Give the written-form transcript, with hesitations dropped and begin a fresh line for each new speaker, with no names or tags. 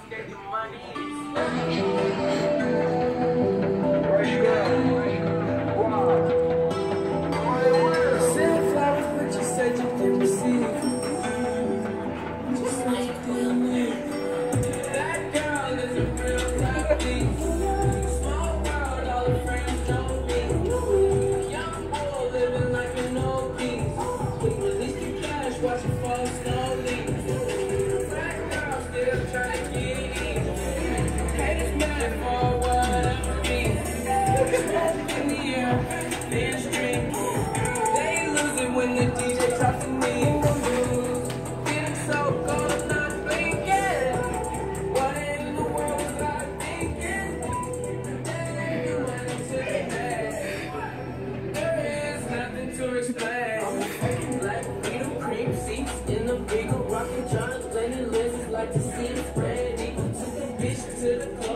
When the DJ talks to me, getting so cold, I'm not blinking. What in the world was I thinking? There is nothing to explain. Like freedom cream seats in the bigger rocket, John, plenty lizards like to see the spray.